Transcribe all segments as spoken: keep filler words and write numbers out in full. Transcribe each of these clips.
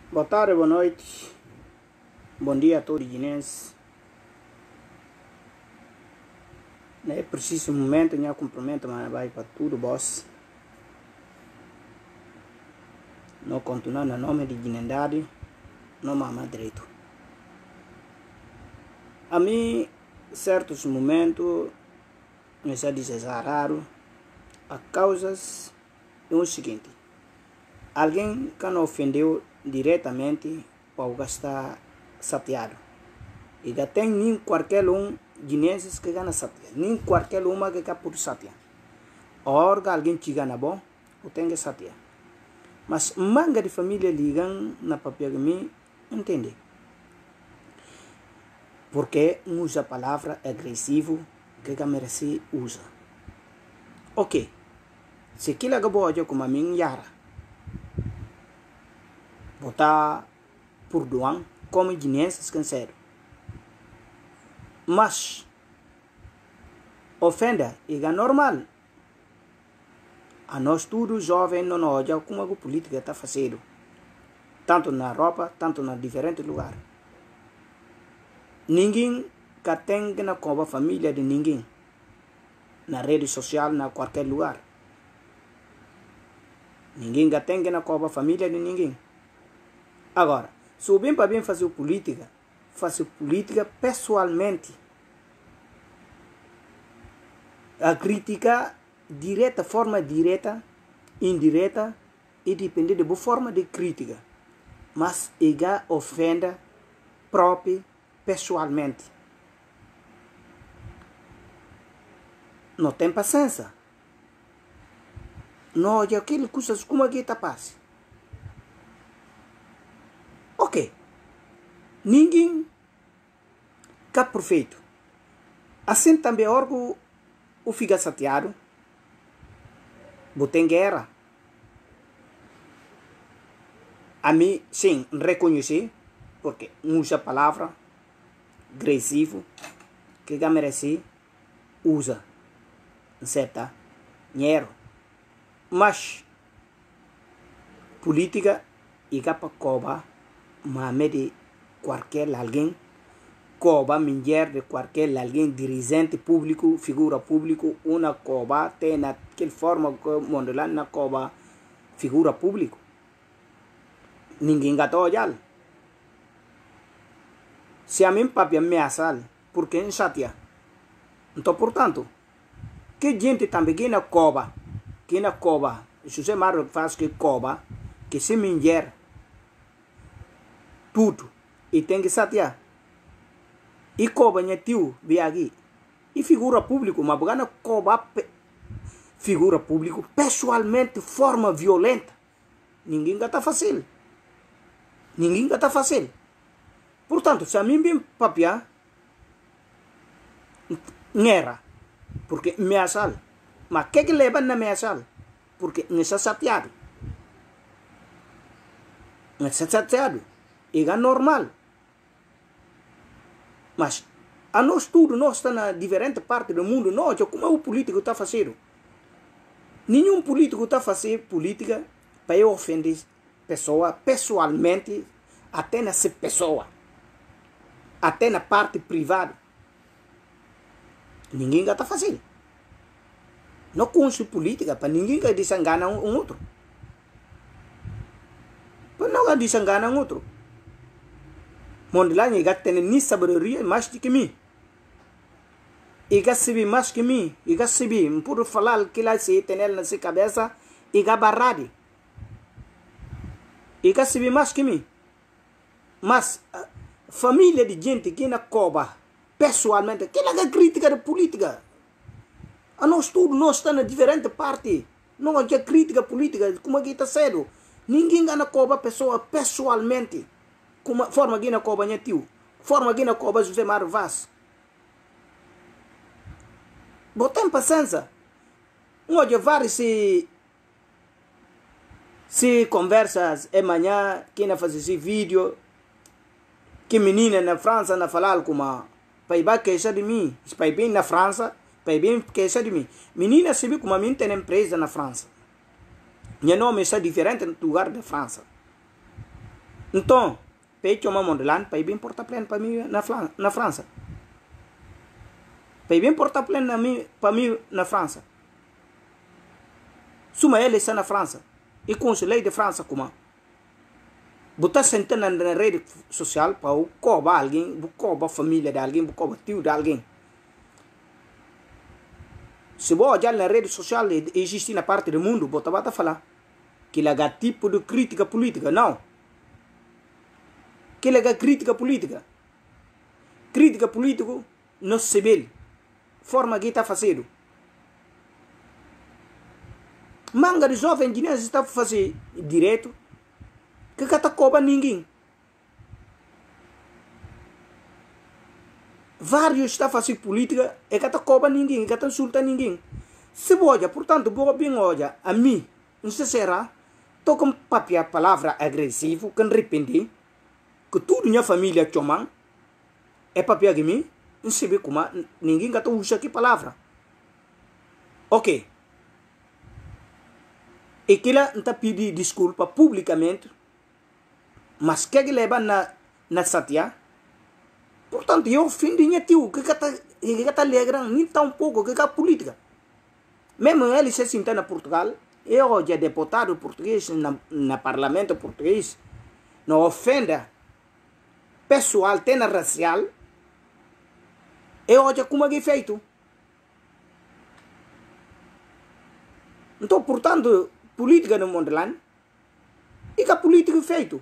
Boa tarde, boa noite, bom dia a todos os guineenses. É preciso momento, eu cumprimento, mas vai para tudo, boss. Não continuar no nome de guinendade, não mama direito. A mim, certos momentos, me está dizendo raro, a causas é o seguinte: alguém que não ofendeu diretamente para gastar chateado. E já tem nem qualquer um guinenses que gana chateado, nem qualquer uma que por chatear. Ora, alguém te gana bom, ou tem que chatear. Mas manga de família ligam na papel que me entende. Porque usa a palavra agressivo que a merece usa. Ok. Se aquilo é bom, eu como a minha yara. Botar por doan como guinenses canseiro. Mas ofenda é normal. A nós todos jovens não olham como a política está fazendo. Tanto na Europa, tanto na diferentes lugares. Ninguém que tem na como a família de ninguém. Na rede social, na qualquer lugar. Ninguém que tem na como a família de ninguém. Agora, se o bem para bem fazer política, fazer política pessoalmente. A crítica direta, forma direta, indireta, e depende de boa forma de crítica. Mas ega ofenda própria pessoalmente. Não tem paciência. Não olha aquele coisas como é que está passando. Ok. Ninguém está perfeito. Assim também orgo o fica chateado. Botem guerra. A mim, sim, reconheci, porque usa a palavra agressivo que já merece, usa, certa, dinheiro. Mas, política, e para cobrar, mas de qualquer alguém, cobra mulher de qualquer alguém, dirigente público, figura público, uma cobra, tem naquela forma que o mundo lá na cobra, figura público. Ninguém gata olhar. Se a mim papi ameaçar, por que chatear? Então, portanto, que gente também que na cobra, que na cobra, se você mais faz que cobra, que se mulher, tudo, e tem que chatear. E cobra é tio, vem aqui. E figura público, mas porque não cobra figura público, pessoalmente, forma violenta. Ninguém está fácil. Ninguém está fácil. Portanto, se a mim vem papiar, guerra, porque me assal. Mas o que que leva na me assal? Porque me está chateado. Me está chateado. E é normal. Mas a nós tudo, nós estamos na diferente parte do mundo, nós, como é o político está fazendo? Nenhum político está fazendo política para eu ofender pessoa pessoalmente, até nessa pessoa, até na parte privada. Ninguém está fazendo. Não conheço política para ninguém que desengana um, um outro. Para não desengana um outro. Mundo lá ninguém tem nem sabedoria mais do que mim. E que sabe mais que mim. E que sabe, por falar que lá se tem na sua cabeça, e que barrado. E que sabe mais que mim. Mas a família de gente que na cobra, pessoalmente, que é a crítica da política. A nós tudo, nós estamos na diferente parte. Não é crítica política, como é que está sendo. Ninguém na cobra pessoa pessoalmente. Como forma que na cobra é tio. Forma que na cobra José Mário Vaz. Botem paciência. Hoje vários se se conversas é manhã, que na fazer esse vídeo, que menina na França na falar como pai vai queixar de mim, pai bem na França, pai bem queixar de mim. Menina se vê como a mim tem empresa na França. Meu nome está diferente no lugar da França. Então, peito uma mondelan, para ir bem porta pleno para mim na, na França. Para ir bem porta pleno para mim na França. Suma ele está na França. E consulei de França como? Botar sentando na rede social para o cobrar alguém, o cobrar a família de alguém, o cobrar tio de alguém. Se você olhar na rede social, existe na parte do mundo, você vai falar que é tipo de crítica política. Não. Que é crítica política. Crítica política não se vê. Forma que está fazendo. Manga de jovem guineense está fazendo direito que está cobra ninguém. Vários está fazendo política e que está cobra ninguém, que está insulta ninguém. Se olha, portanto, boa bem olha, a mim, não se será, estou com papel palavra agressivo, que arrependi, que tudo minha família chama, é papel que mim, não se vê como ninguém que está usando aqui palavra. Ok. E que ela está pedindo desculpa publicamente, mas que ele leva na, na satia. Portanto, eu ofendi minha tio, que está alegrando, nem tão pouco, que é política. Mesmo ele se senta na Portugal, eu hoje é deputado português, na, na parlamento português, não ofenda pessoal, tem racial, eu hoje como é feito. Então, portanto, política no mundo lá, e que a política é feito.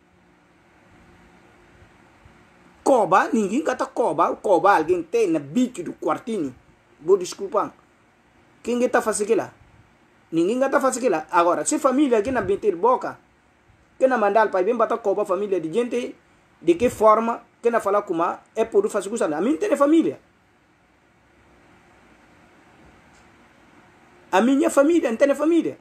Coba, ninguém gata coba, coba, alguém tem na bico do quartinho. Vou desculpar. Quem está fazendo aquilo? Ninguém está fazendo aquilo. Agora, se família que na meter boca, que na mandar para bem bater coba família de gente, de que forma, que na falar como é por fazer coisa. A mim tem família. A minha família não tem família.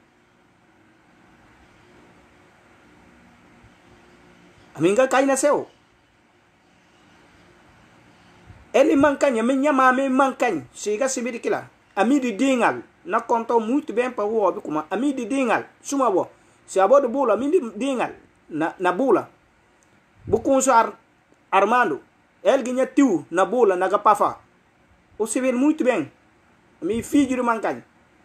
A minha cai nasceu. Ele mancanha, minha mãe mancanha. Chega a se ver que lá. A mim de dingal. Não contou muito bem para o óbvio como. A mim de dingal. Suma bo. Se a boa de bula, a mim de dingal. Na, na bula. Bucum usar Armando. Ele ganha tio na bula, na gapafa. Ou se vê muito bem. A mim filho de mancanha.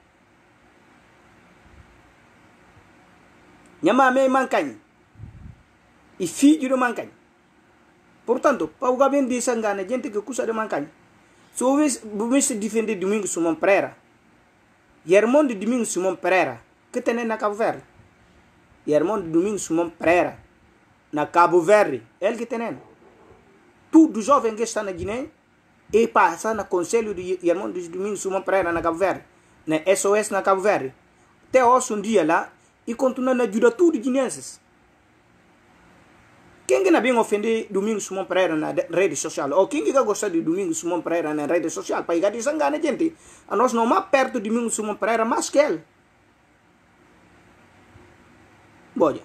Minha mãe mancanha. E filho de mancanha. Portanto, para o governo de Sangana, gente que custa de mancanha. Se você se defender domingo Simão Pereira, e irmão de domingo Simão Pereira, que tem na Cabo Verde? E irmão de domingo Simão Pereira, na Cabo Verde, ele que tem. Tudo jovem que está na Guiné, e passa no conselho de irmão de domingo Simão Pereira na Cabo Verde, na S O S na Cabo Verde. Até hoje um dia lá, e continua a ajudar tudo guineenses. Quem que não vem ofender Domingos Simão Pereira na rede social? Ou quem que gosta de Domingos Simão Pereira na rede social? Para ir a desangar, gente. A nós não mais perto de Domingos Simão Pereira, mais que ele. Boa.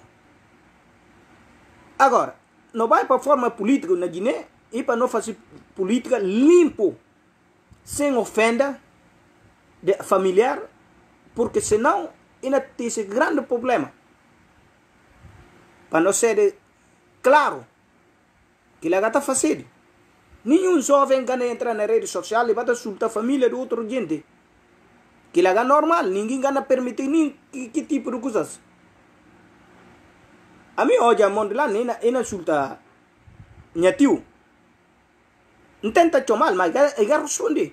Agora, não vai para a forma política na Guiné e para não fazer política limpo, sem ofenda de familiar, porque senão ainda tem esse grande problema. Para não ser claro que ele está fazendo. Nenhum jovem que entra na rede social e vai insultar a família de outra gente. Que ele é normal, ninguém vai permitir nem que, que tipo de coisas. A mim hoje a mão de lá nem insulta minha tio. Não tenta chamar, mas ele vai responder.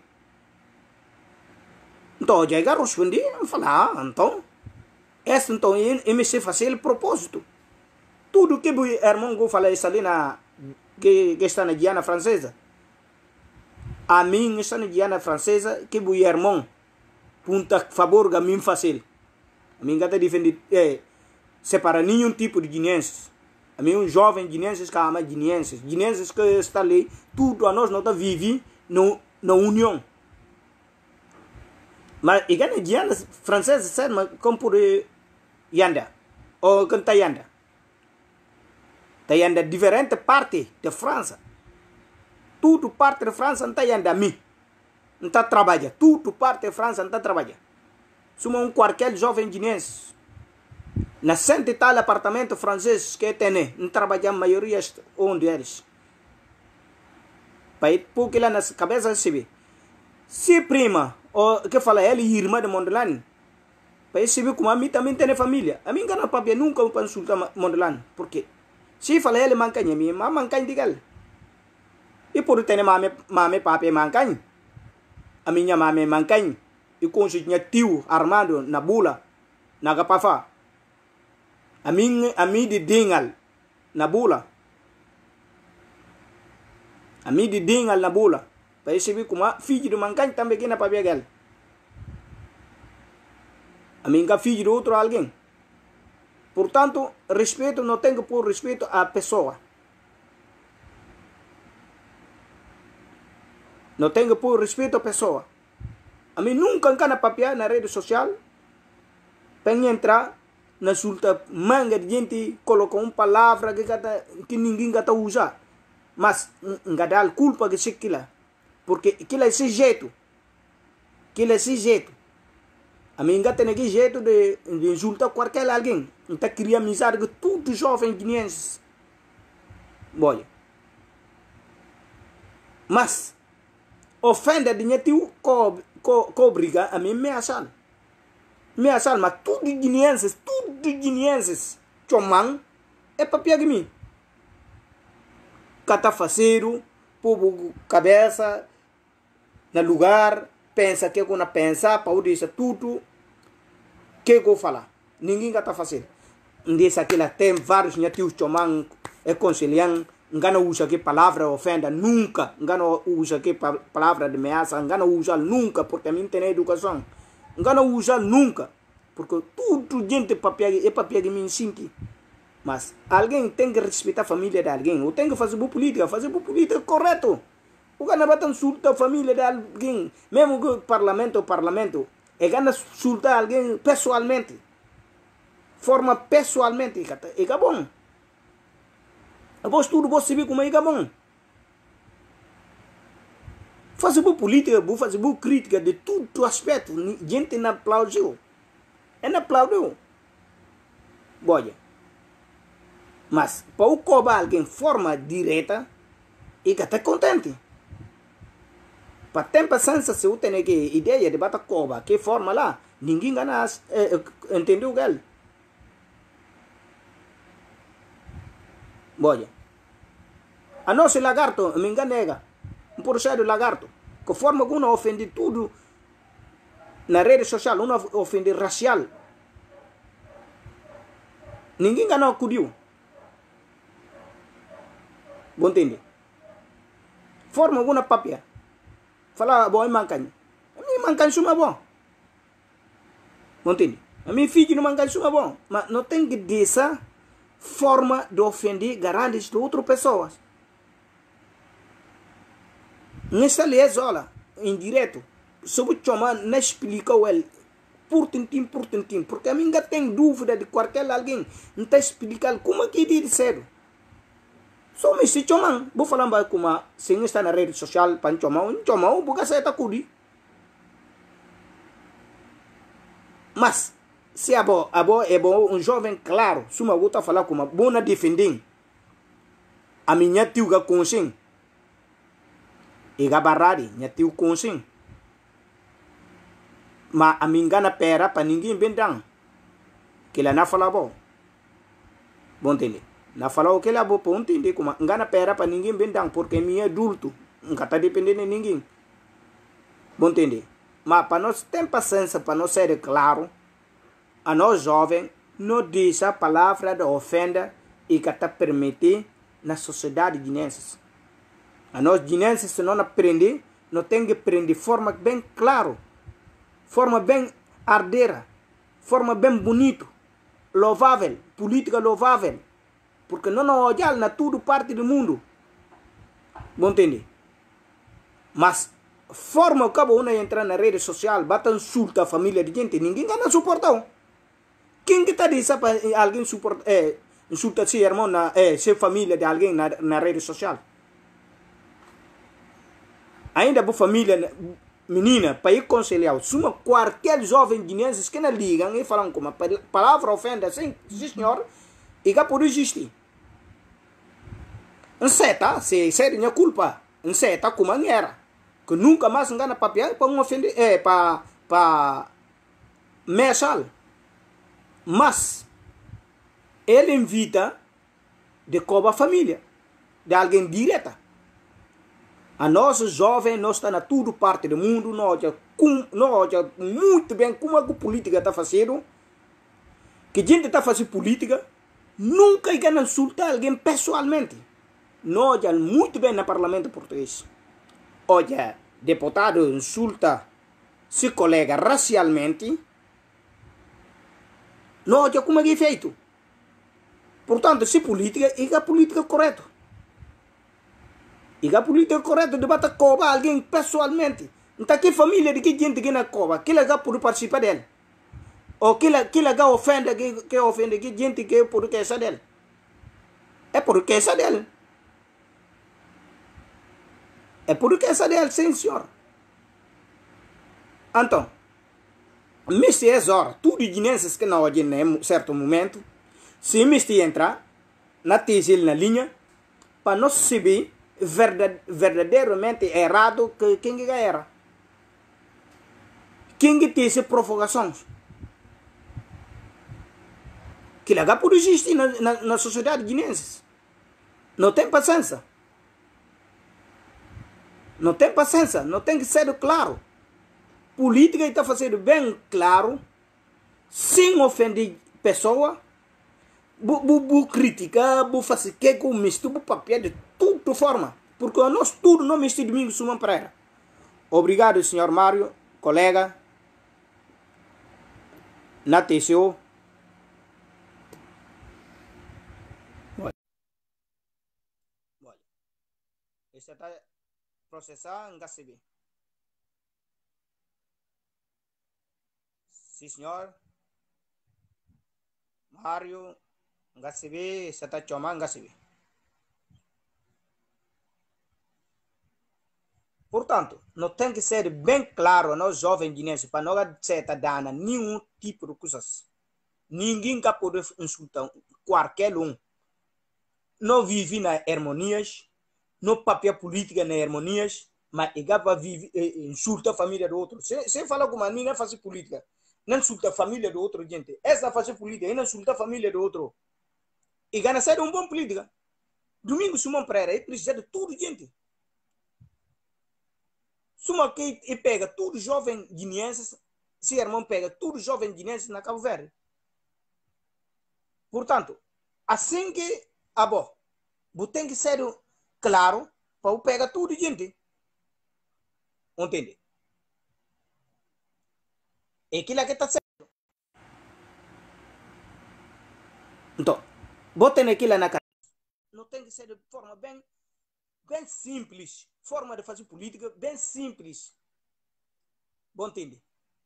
Então hoje ele vai responder e fala, ah, então, esse então é me se fazer o propósito. Tudo que o irmão go fala isso ali na que, que está na Guiana Francesa. A mim está na Guiana Francesa que o irmão punta favor a mim fazer. A mim gata defende é, separa nenhum tipo de guineenses. A mim um jovem guineenses que ama guineenses, guineenses que está ali, tudo a nós não está vive no na união. Mas e na Guiana Francesa sabe como por Yanda ou canta Yanda. Tem ainda diferente parte da França. Tudo parte da França não tem ainda a mim. Não está trabalhando. Tudo parte da França não está trabalhando. Somos um qualquer jovem guinense. Na cento e tal apartamento francês que tem, não trabalha a maioria um deles. Para ir porque lá na cabeça se se prima, ou que fala ela irmã de Mondelane, para ir se como a mim também tem família. A mim não papia nunca para insultar Mondelane. Por quê? Se fala ele mancanha, a minha mamãe mancanha de gal. E por ter mame mame papi mancanha. A minha mame mancanha. E com o tinha tio Armando na bula, na gapafa. A mim a mim de dingal na bula. A mim de dingal na bula. Para esse vi como filho de mancanha também que na papia gal. A mim que filho de outro alguém. Portanto, respeito não tenho por respeito à pessoa. Não tenho por respeito à pessoa. A mim nunca encana papiar na rede social. Para entrar na sulta manga de gente colocou uma palavra que, gata, que ninguém gata usa. Mas não dá a culpa que se aquilo. Porque aquilo é esse jeito. Aquilo é esse jeito. A mim gata tem jeito de, de insultar qualquer alguém. Então cria amizade com todos os jovens guineenses. Olha. Mas ofenda de tio co, co, co obriga a mim me achar. Me achar, mas tudo guineenses, tudo guineenses, chomang, é papia de mim. Catafaceiro, povo cabeça, no lugar, pensa que eu não pensa, para dizer tudo, que eu falar. Ninguém está fazendo. Diz aqui tem vários tios chomang, é conciliando, não usa que palavra ofenda, nunca, não usa que palavra de ameaça, não usa nunca, porque a mim tem educação. Não usa nunca, porque tudo gente é papel de mim sim. Mas alguém tem que respeitar a família de alguém, ou tem que fazer boa política, fazer boa política correto. O cara vai insultar a família de alguém, mesmo que o parlamento, o parlamento, é gana insultar alguém pessoalmente, forma pessoalmente, é bom. Após tudo, você vê como é bom. Fazer boa política, fazer boa crítica de todo aspecto. Gente não aplaudiu. É não aplaudiu. Olha. Mas, para o cobrar alguém de forma direta, e que está contente. Para ter paciência, se eu tenho que ideia de bater cobrar, que forma lá, ninguém gana, é, entendeu, gal? Olha. A nossa lagarto, me engana, um processo de lagarto, que forma que uma ofende tudo na rede social, uma ofende racial. Ninguém ganhou acudiu. Bom entende? Forma uma papia. Fala, bom, é mancanha. A mim mancanha suma bom. Bom entende? A mim filho não mancanha suma bom. Mas não tem que dessa forma de ofender grandes de outras pessoas. Nessa lei olha, indireto, sobre o chama não explicou ele por tintim, por tintim, porque a mim ainda tem dúvida de qualquer alguém, não está explicando como é que diz cedo. Só me se chama, vou falar mais como se está na rede social para chama, um chama, um pouco certo acudi. Mas se é bom, é bom, é bom um jovem claro, se uma outra falar como bom na defender, a minha tio que consciente. E gabarari, minha tio consciente. Mas a mim gana pera para ninguém vendang. Que ela não fala bom. Bom entender. Não fala o que ela bom para entender como gana pera para ninguém vendang porque minha adulto, nunca está dependendo de ninguém. Bom entender. Mas para nós ter paciência para nós ser claro, a nós jovens não diz a palavra de ofenda e que está permitir na sociedade guinense. A nós guinenses, se não aprender, não tem que aprender de forma bem clara, forma bem ardeira, forma bem bonito, louvável, política louvável, porque não nos olhar na tudo parte do mundo. Bom entender? Mas forma que uma entrar na rede social, bata insulta a família de gente, ninguém gana suportar. Quem que está dizendo para alguém suportar, é, insulta seu irmão, na, é, sua família de alguém na, na rede social? Ainda a família menina, para ir conciliar, suma qualquer jovem guineense que não ligam e falam como a palavra ofenda, sim, sim senhor, e que por existir. Não sei, tá? Se é minha culpa, não sei, tá como era. Que nunca mais engana papel para um ofender, é, para, para, mensal. Mas, ele invita de como a família, de alguém direta. A nossa jovem, nós está na tudo parte do mundo, nós já, nós já muito bem como a política está fazendo, que a gente está fazendo política, nunca engana insultar alguém pessoalmente. Nós já muito bem no parlamento português. Olha, deputado insulta seu colega racialmente, nós já como é feito. Portanto, se política, é a política correta. E a política correta de bater cobra alguém pessoalmente. Então, que família de que gente que na cobra, que legal por participar dele. Ou que legal ofende, que, que ofende, que gente que por que essa dele. É por que essa dele. É por que essa dele, sim, senhor. Então, mister exor, tudo guinenses que não agem em certo momento, se mister entrar, na tese na linha, para não saber verdadeiramente errado que quem que era. Quem que tem essas provocações. Que lá por existir na, na, na sociedade guinense. Não tem paciência. Não tem paciência, não tem que ser claro. Política está fazendo bem claro, sem ofender pessoa, bu criticar, bu fazer que com mistura, papel de tudo forma. Porque nós tudo não mistura domingo suma para. Obrigado, senhor Mário, colega. Na T C O. Esse está processar em H C B. Sim, senhor. Mário, H C B, você está chamando H C B. Portanto, não tem que ser bem claro nós jovens guineenses para não aceitar dana nenhum tipo de coisas. Ninguém que pode insultar qualquer um. Não vive na harmonias, não papel política na harmonias, mas igual vive insulta a família do outro. Você fala com uma menina fazer política, não insulta a família do outro, gente. Essa fazer política e não insulta a família do outro. E ganha ser um bom política. Domingo, se uma praia, ele precisa de tudo, gente. Suma que e pega tudo jovem guineenses, se irmão pega tudo jovem guineenses na Cabo Verde. Portanto, assim que a bom, tem que ser claro para pegar tudo gente. Entende? É aquilo que está certo. Então, botem aquilo na cara. Não tem que ser de forma bem, bem simples. Forma de fazer política bem simples. Bom, entende?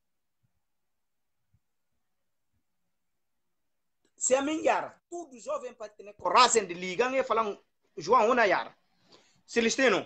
Se a minha yara, tudo jovem para ter coragem de ligar e falar João uma yara. Celestino.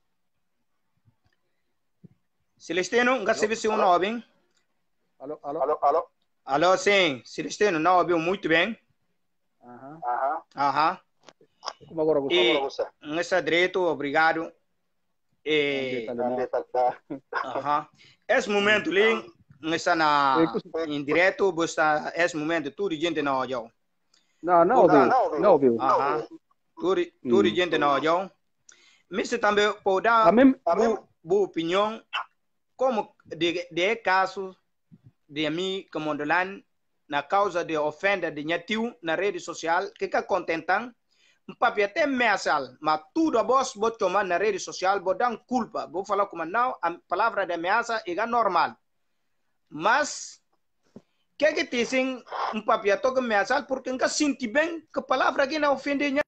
Celestino, nunca se viu um nome. Alô, alô, alô, alô. Alô, sim. Celestino, não ouviu muito bem. Aham. Aham. Aham. Como agora você? E, nessa direito, obrigado. E, aham. Esse momento ali, nessa na em direto, você esse momento tudo gente não olhou. Não, não ouviu. Não ouviu. Aham. Tudo tudo gente não olhou. Mas também pode dar boa opinião como de de caso de mim como Mondolan na causa de ofenda de nhatiu na rede social que que contentam um papel até mensal mas tudo a vos vou tomar na rede social vou dar culpa vou falar como não a palavra de ameaça é normal mas que que dizem um papel toca mensal porque nunca senti bem que a palavra que não ofende nha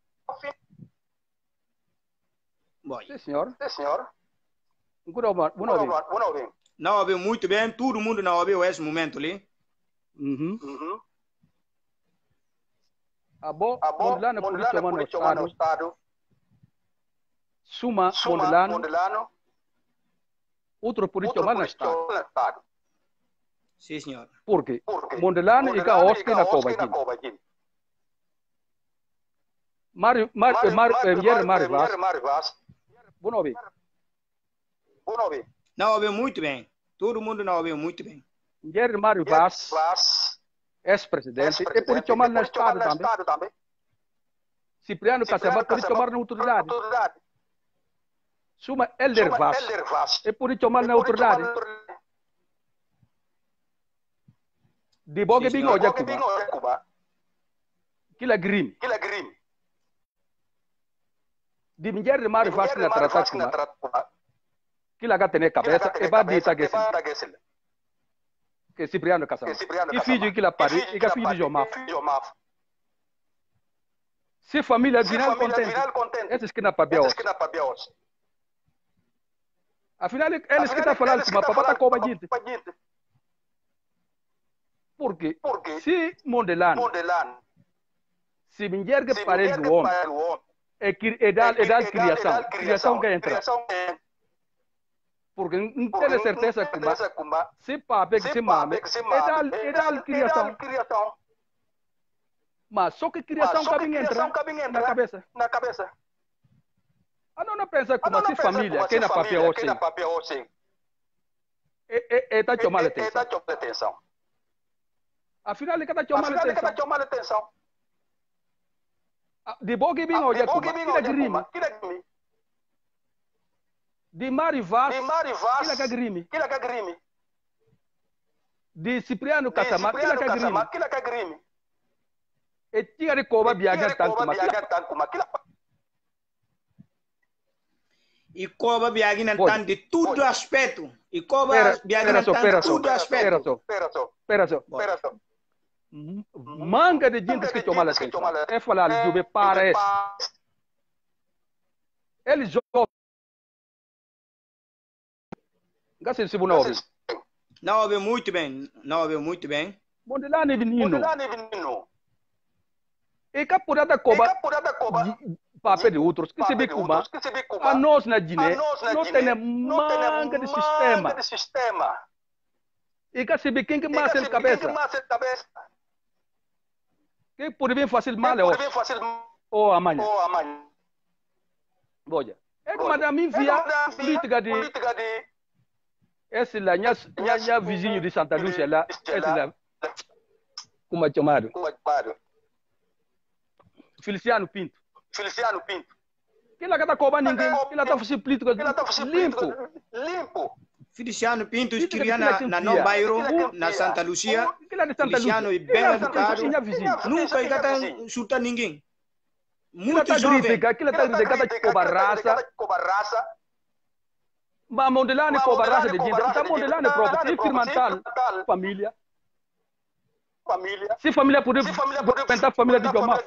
Sim, senhor. Sim, senhor. Não ouviu. Não ouviu muito bem, todo mundo não ouviu esse momento ali. Uhum. Uhum. A bo, A bo Mondlane Mondlane polícia polícia no no estado. Suma, Suma Mondlane Mondlane outro político mal no Estado. Sim, senhor. Por quê? Mondelano e Kaoski na Cobagin. Mário, Mário, Mário, Mário Vaz. Bom ouvir. Bom ouvir. Não ouviu muito bem. Todo mundo não ouviu muito bem. Jerry Mário Vaz, ex-presidente, e político mal no Estado também. Cipriano Caçamba, político mal na autoridade. Suma Elder Vaz, e político mal na autoridade. De boge bingo oja Cuba. Kila grim. Kila grim. Di Jerry Mário Vaz na trata Cuba. Kila gata ne cabeça e vai dita que que Cipriano Caçamba. E filho que lá pari e que filho de Jomaf. Se família viral contente, esses que na pabiaos. Afinal, eles que estão falando que uma papata cobra gente. Porque se Mondelano, se mulher que parece do homem, é dar criação, criação que entra. Porque não tem certeza que se pape que se mame, é dar criação. Mas só que criação cabe entrar na cabeça. Na cabeça. Ah, não, não pensa como se família, quem na papel hoje. É tá chamando atenção. Afinal, ele está chamando atenção. De boa que vem hoje, que grime. De Mário Vaz, que grime. De Cipriano Caçamba, que grime. E tinha de cobra viajar tanto, mas e cobra viajar tanto de todo aspecto. E cobra viajar tanto de todo aspecto. Espera só, espera só. Manga de gente que toma atenção. É falar de Jube para isso. Eles jogam. Gasta se não ouve. Não ouve muito bem. Não ouve muito bem. Mondelano é menino. E capurada coba. Papel de outros. Que se vê como. A nós na Guiné. Não tem manga de sistema. E que se vê quem que massa a cabeça. Que por bem fácil mal é hoje. Ou amanhã. Boia. É como a minha via política de... Esse lá, minha vizinho de Santa Lúcia lá. Esse lá. Como é chamado? Feliciano Pinto. Feliciano Pinto. Que lá está cobrando ninguém. Que lá está fazendo política limpo. Limpo. Feliciano Pinto escrevia na, na Nova Bairro, na Santa Lucia. Feliciano é bem educado. Nunca ele chuta ninguém. Muito jovem. Aquilo está gritando que cobra raça. Mas Mondelano é cobra raça de gente. Está Mondelano é próprio. Se firmantal, família. Se família puder comentar família de Jomaf.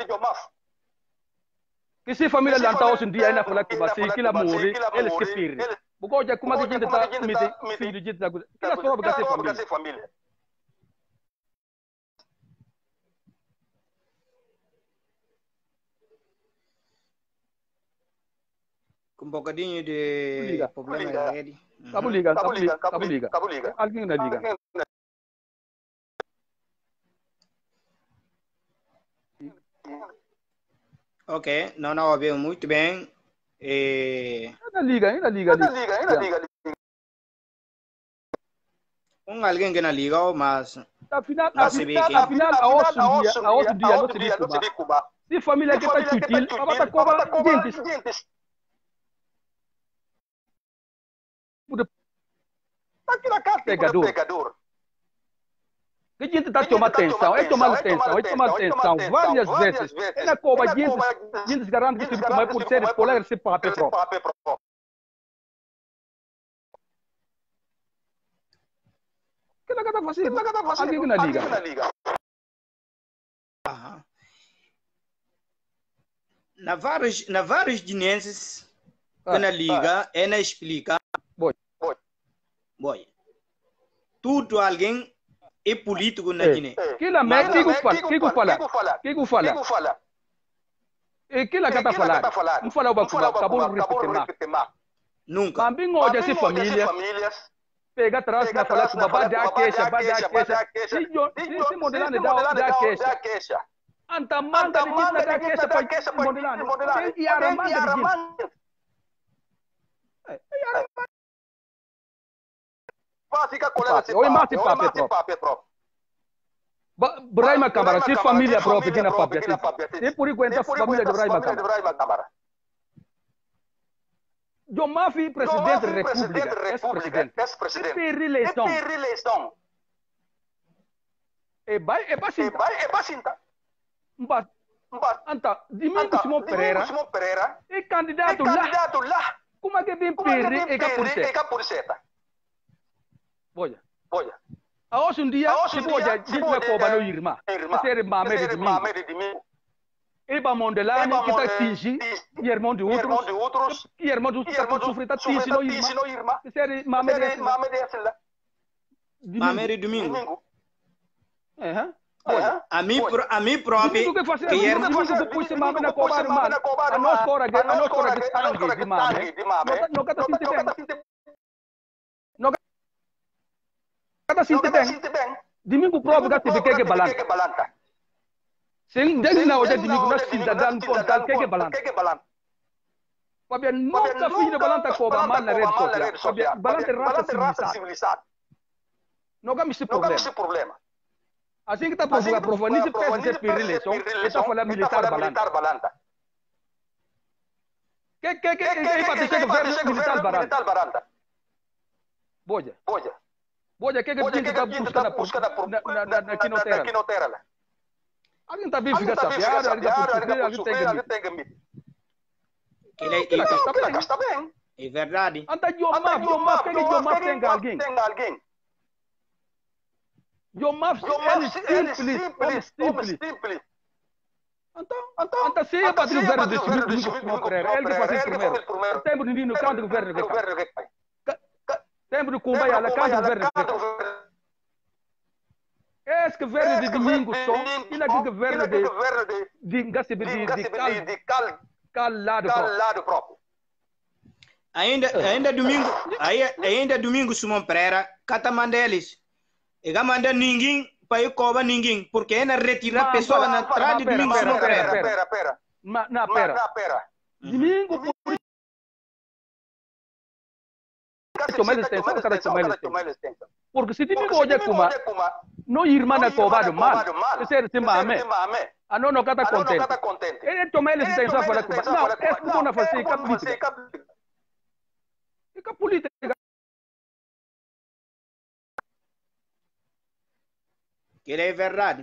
Que se família lança hoje em dia ainda falar que vai ser que ela morre, eles que perdem. Porque hoje como a gente está comendo filho de gente da coisa. Que ela só vai ser família. Com um bocadinho de problema da rede. Cabo liga, cabo liga, cabo liga. Alguém na liga. Ok, não, não ouviu muito bem. E... Ainda liga, ainda liga. Ainda liga, ainda liga. Um alguém que não ligou, mas... Afinal, afinal, a outro dia, a outro dia, não se vê Cuba. Se família que está chutil, a bata cobra gente. Pegador. Que gente está tomando atenção, é tomando atenção, é tomando atenção várias vezes. É na cobra, gente, gente garante que se tomar por ser colegas se papel próprio. Que lá está fazendo? Alguém na liga. Na vários, na vários guinenses que na liga, é na explica. Boi. Boi. Tudo alguém é político na Guiné. Que lá me que fala, que fala, que fala. E que lá está falando? Não fala o bacu, acabou de repetir. Nunca. Mas bem hoje essa famílias pega atrás na fala que babá dá queixa, babá dá queixa. Se modelando dá queixa. Anta manga de diz na dá queixa para modelando. E aramanga. Vai ficar colhendo esse papo próprio. Braima Câmara, se família própria aqui na papel. E por enquanto a família de Braima Câmara. John Mafi, presidente da República, ex-presidente, e reeleição. E vai, e vai sim. E vai sim. Mas, anta, Domingo Simão Pereira, e candidato lá. Como é que vem perder e capuceta? Olha. Olha. A hoje um dia, se pode dizer que é para o irmão. Ser mame de Domingo. E para Mondelani, que está tingi, e irmão de outros, e irmão de outros que sofrem, está tingi no irmão. Ser mame de lá. Mame de Domingo. É, a mim, a mim próprio, que é irmão que pôs se mame na cobra, a nós fora, a nós fora que sangue de mame. Não está sentindo Não está sentindo bem. Domingo próprio que teve que balança. Sim, desde na hoje domingo nós cidadãos contar que é balança. Porque nunca fiz de balança cobra mal na rede social. Balança raça civilizada. Não há esse problema. Assim que está provando, nem se pensa de ter eleição, está falando militar balança. Que que que que para dizer governo militar balança? Boja. Boja. Boja que que está buscando na na quinotera. Alguém está bem ficar sabiado, alguém está por subir, alguém tem que me. Ele está bem. É verdade. Anta Jomaf, Jomaf, que Jomaf tem alguém? alguém. Jomaf, ele simples, simples. Então, anta se é para o governo de Domingo Pereira, ele que faz isso primeiro. Tempo de no canto do governo que Tempo de Cumbaya, na canto do governo. Esse governo de Domingo só, e aquele governo de de de calado próprio. Ainda ainda domingo, ainda domingo Simão Pereira, cata mandeles. E ga manda ninguém para ir cobrar ninguém, porque é na retirar pessoa na trás de domingo Simão Pereira. Pera, pera. Na pera. Domingo tomar extensão, o cara tomar extensão. Porque se domingo hoje é como não irmã na cobado mal, se é de mame, a não não está contente. Ele toma ele sem só falar com não, é como na fazer política. Fica política. Que é verdade.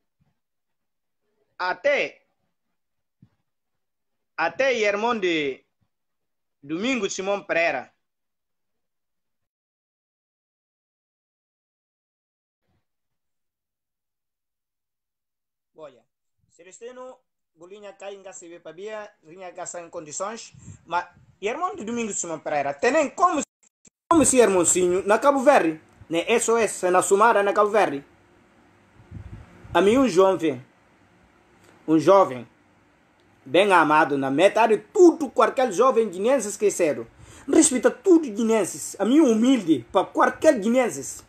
Até até irmão de Domingo Simão Pereira. Olha, Celestino, bolinha cai em Gacibe Pabia, vinha gastar em condições, mas irmão de Domingo Simão Pereira, tem como como se irmãozinho na Cabo Verde, né? S O S na Sumara na Cabo Verde. A mim um jovem, um jovem, bem amado na metade de tudo qualquer jovem guinense esqueceram. Respeita tudo guinenses, a mim humilde para qualquer guinense.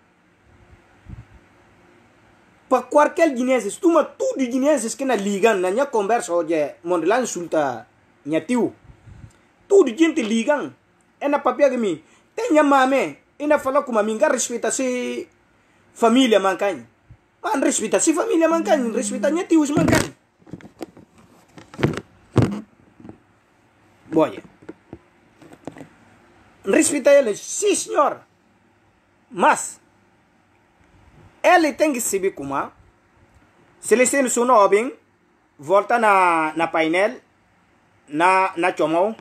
Para qualquer guinense, toma tudo guinenses que na ligam, na minha conversa hoje, Mondelano insulta minha tio. Tudo gente ligam, é na papel que me tem minha mãe, ainda fala com a minha respeita se família mancanha. Mas respeita se família mancanha, respeita minha tios mancanha. Boia. Respeita eles, sim senhor. Mas ele tem que saber como se ele tem o seu nome, volta na, na painel, na, na chomão,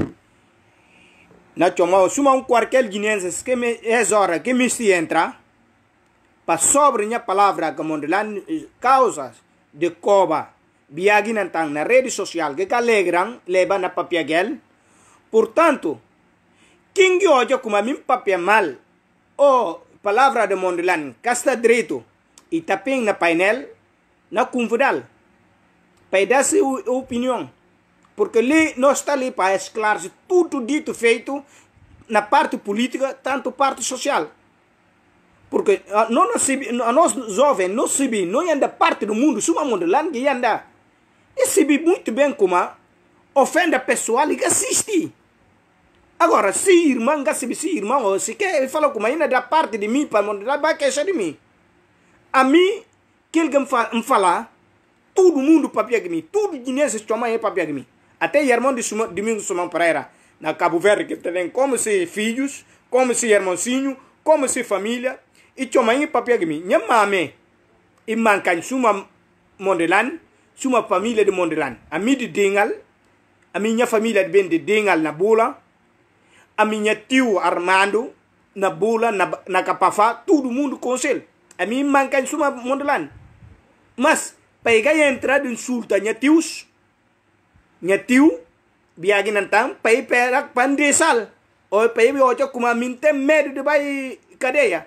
na chomão, suma um qualquer guinense que me, é hora que me se entra, para sobre minha palavra, como de causas de coba, viagem na rede social, que alegram, leva na papiagel. Portanto, quem hoje como a mim papia mal, ou palavra de Mondelano, casta direito, e tapem na painel, na convidal, para dar sua opinião. Porque ali nós está ali para esclarecer tudo dito feito na parte política, tanto parte social. Porque a nós, a nós jovens, não sabemos, não anda parte do mundo, suma mundo lá que anda. E sabe muito bem como ofenda pessoal e que assiste. Agora, se irmão, se se irmão, ou se quer, ele fala como ainda da parte de mim, para mandar, vai queixar de mim. A mim, que ele me fala, todo mundo papia de mim, tudo dinheiro se chama é papia de mim. Até irmão de Domingos Sumão Pereira, na Cabo Verde, que tem como se filhos, como se irmãozinho, como se família, e chama é papia de mim. Minha mãe, e manca em suma Mondelan, suma família de Mondelan. A mim de Dingal, a minha família de de Dingal na Bula, a minha tio Armando, na Bula, na, na Capafá, todo mundo conselho. A mim manca em suma Mondelan. Mas, para entrar de insulta minha tios, minha tio, viagem nantang, para ir para pandesal, ou para ir hoje como a mim tem medo de vai cadeia.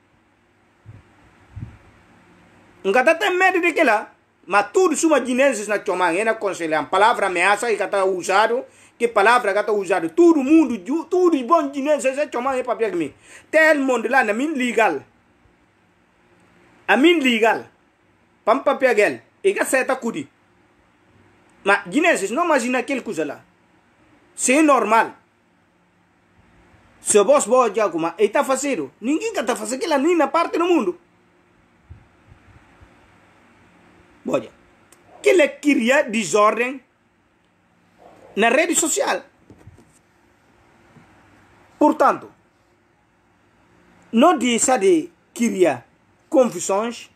Nunca tem medo de que lá, mas tudo suma dinenses na choma, é na conselho, palavra ameaça e que está usado, que palavra que está usado, todo mundo, tudo bom dinenses é choma é papel de mim. Tel mundo lá na mim legal, a mim legal, pam papel e que certa cudi. Mas dinenses não imagina aquele coisa lá, c'est normal. Se vos vou já como está fazendo, ninguém que está fazendo aquilo nem na parte do mundo. Olha, que ele queria desordem na rede social. Portanto, não deixa de criar confusões,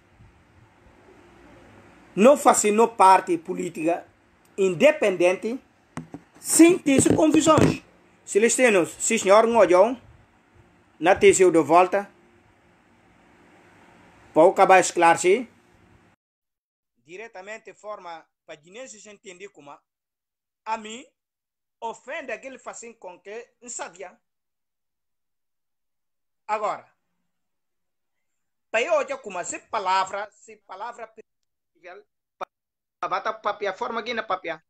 não fazer no parte política independente sem ter confusões. Celestinos, se senhor Ngojão, na terceira de volta, para acabar de esclarecer, diretamente forma para dinenses entender como a mim ofende aquele fazem com que não sabia. Agora, para eu já como se palavra, se palavra para bata papia forma que na papia.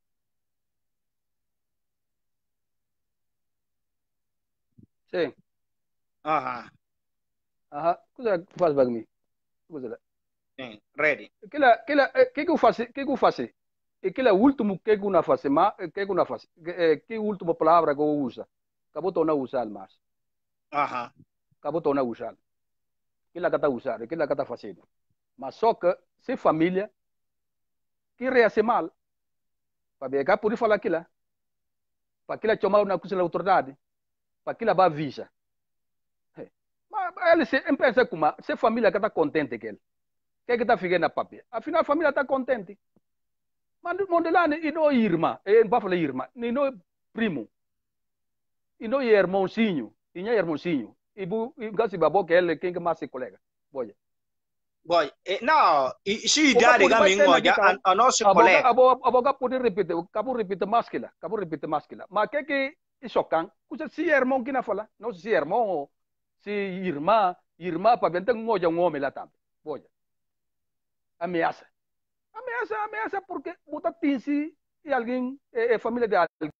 Sim. Aham. Aham. Coisa que faz para mim. Coisa. Sim, ready. Aquela, aquela, que que eu faço? Que que eu faço? Aquela último que que eu não faço, mas que que eu não faço? Que que última palavra que eu uso? Acabou de não usar mais. Aham. Acabou de não usar. Aquela que está usando, aquela que está fazendo. Mas só que se família que reace mal, para ver que por falar aquilo, para aquilo chamar uma coisa da autoridade, para aquilo vai visa. Mas ele se pensa como se família que está contente com ele. O que é que está ficando na papel? Afinal, a família está contente. Mas Mondelane, e não irmã, e não falar irmã, e não primo, e não irmãozinho, e não irmãozinho, e o gasto de babó que ele, quem que mais é colega. Boia. Boy, não, e se idade que me ngoja, a nosso colega. A boca pode repetir, acabou repetir mais que lá, acabou repetir mais que lá. Mas que que isso can? Coisa se irmão que na fala, não se irmão, se irmã, irmã para ver tem ngoja um homem lá também. Boia. Ameaça. Ameaça, ameaça porque botar tinsi e alguém, é, é família de alguém.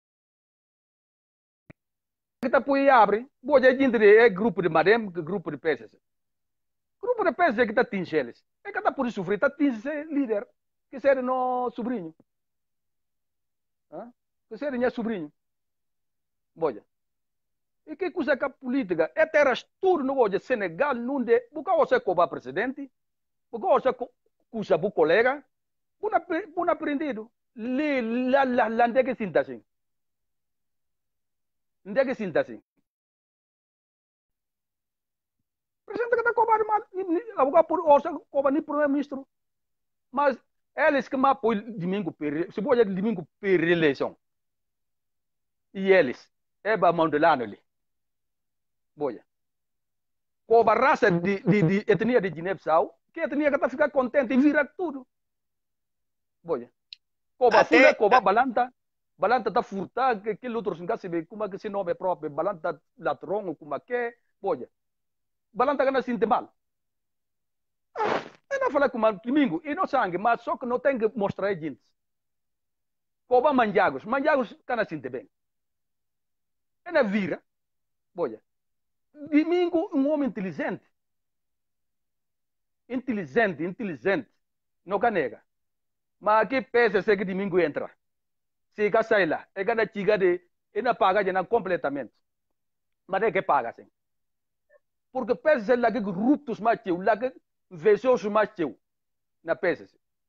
Que tá por aí abre, boia gente é grupo de madame, grupo de peças. Grupo de peças que tá tinsi eles. É que tá por sofrer, tá tinsi ser líder, que ser no sobrinho. Hã? Que ser minha sobrinho. Boia. E que coisa que a política é terras tudo no hoje Senegal não de, porque você cobra presidente, porque você cusa bu colega, bu na aprendido. Le la la la ndege sinta assim. Ndege sinta assim. Presidente que tá cobrando mal, a boca por ossa cobra nem primeiro-ministro. Mas eles que mais apoiam domingo per, se pode domingo per eleição. E eles é para Mondelano ali. Boia. Cobra raça de de de etnia de Guiné-Bissau, que etnia que tá ficar contente e vira tudo. Boia. Coba fula, coba balanta, balanta tá furta, que que outros não sabe como que se nome próprio, balanta ladrão, como que, boia. Balanta que não sente mal. Eu não falo com domingo, e não sangue, mas só que não tem que mostrar gente. Coba manjagos. Manjagos cana sinte bem. É na vira. Boia. Domingo, um homem inteligente. Inteligente, inteligente. Não canega. Mas aqui pensa se que domingo entra. Se que sai lá. É que na tiga de... E na paga já completamente. Mas é que paga assim. Porque pensa lá que ruptos mais teu. Lá que vejosos mais teu. Na pensa.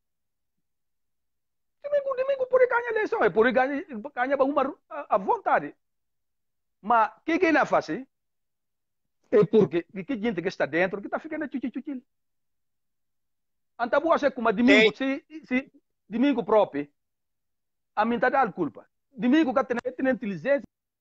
Domingo, domingo por ganhar eleição. É por ganhar uma à vontade. Mas o que que ele faz? É porque que gente que está dentro que está ficando chuchi-chuchi. Então, vou achar como domingo, se, se domingo próprio, a mim está dando culpa. Domingo que tem, tem inteligência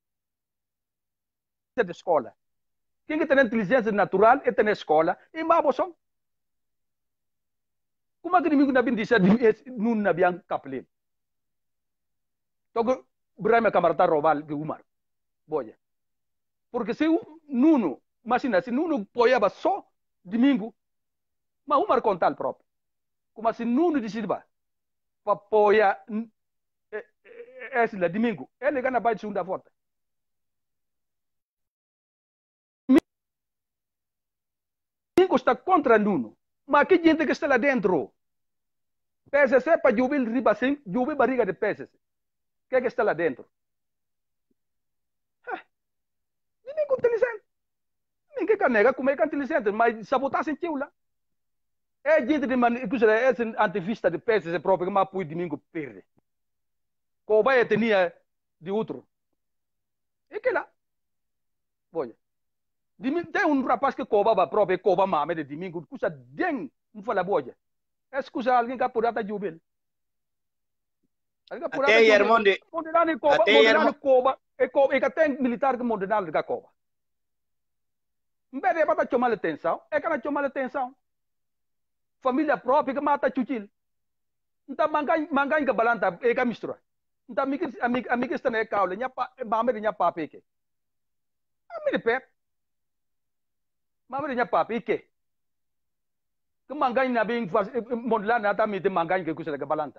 da escola. Quem que tem inteligência natural é tem na escola e mais bolsão. Como é que domingo na bem disse não na bem capelin? Então, o Brahma camarada roubar que o mar. Boia. Porque se o Nuno, imagina, se Nuno apoiava só domingo, mas o mar contal próprio. Como se Nuno decide para apoiar esse lá domingo, ele ganha mais de segunda volta. Domingo está contra Nuno, mas que gente que está lá dentro? P S C para jubir riba assim, jubir barriga de P S C. Que é que está lá dentro? Domingo inteligente. Ninguém can negar como é que é inteligente, mas sabotar sentiu lá. É gente de man... é esse antivista de P S C próprio que mais apoia domingo perde. Coba é tinha de outro. E que lá? Olha. Tem um rapaz que coba próprio, coba mame de domingo, custa den, não fala boa. É escusa alguém que apurata jubil. Até irmão de... Mondenal coba, mondenal coba, e coba, e que tem militar que mondenal de coba. Mbede para chamar atenção, é que ela chama atenção. Família própria que mata chuchil. Então mangai mangai que balanta é que mistura. Então amigos amigos amigos estão aí caule, nya pa, mame de nya papi que. Mame de pep. Mame de nya papi que. Que mangai na bem faz mondla na tá me de mangai que custa que balanta.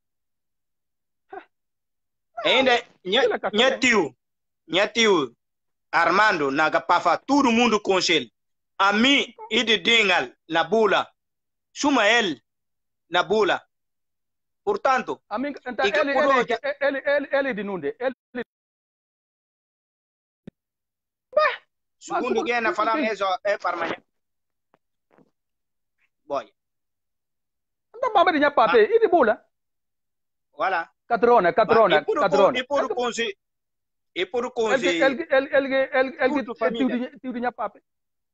Ainda nya nya tio, nya tio Armando na gapafa todo mundo conselho. A mim e de dingal na bula. Suma ele na bula. Portanto, amigo, então ele ele ele ele ele de nunde. Ele segundo que na falar mesmo é farmácia. Boy. Então mame de nya papi e de bula. Voilà. Catrona, catrona, catrona. E por conselho E por conselho. Ele ele ele ele ele ele tio de nya papi.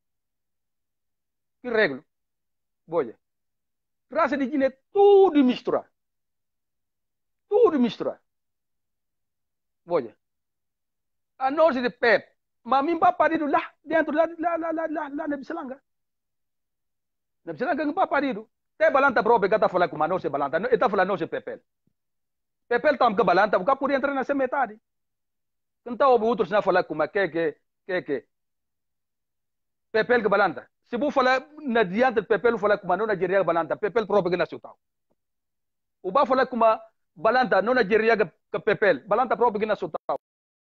Que reglo. Boia. Raça de Guiné, tudo mistura. Tudo mistura. Boia. A nós de Pep, mas mim vai parido lá, dentro, lá, lá, lá, lá, lá, lá na Bisalanga. Na Bisalanga não vai parido. Tem balanta própria que está falando com a nossa balanta. Ele está falando nossa Pepel. Pepel está com balanta, porque por entrar nessa metade. Então, o outro está falando com a que, que, que, que. Pepel que balanta. Se você falar na diante do Pepel, falar com uma não Nigeria balanta, Pepel próprio que nasceu tal. O ba falar com uma balanta não Nigeria que Pepel, balanta próprio que nasceu tal.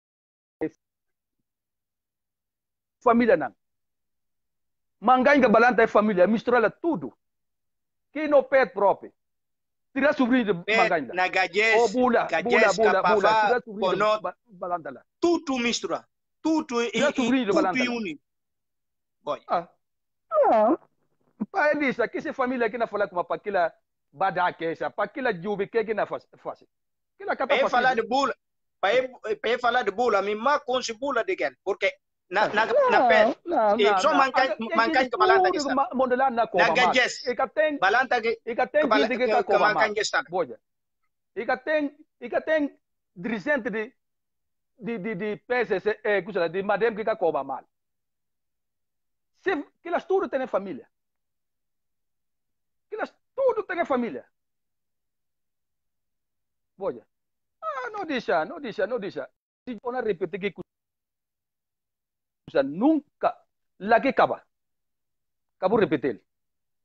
Família não. Mangai que balanta é família, mistura tudo. Quem não pede próprio. Tira sobrinho de mangai. Na gajes, bula, bula, bula, bula, tira sobrinho de balanta lá. Tudo mistura. Tudo e tudo une. Boy. Ah. Ah. Pai disse, aqui se família aqui na fala com para aquela badaque essa, para aquela jubi que que na faz faz. Aquela capa faz. Para falar de bula, para para falar de bula, me má com se bula de quem? Porque na na na pé. E só mancan mancan que balanta que está. Modelar na coba. Na gadget. E que tem balanta que e que tem que que coba. Mancan que está. Boja. E que tem e que tem dirigente de de de de P S C, eh, coisa de madem que coba mal. Se que elas tudo têm família. Que elas tudo têm família. Boja. Ah, não deixa, não deixa, não deixa. Se eu não repetir que coisa nunca lá que acaba. Acabou repetir.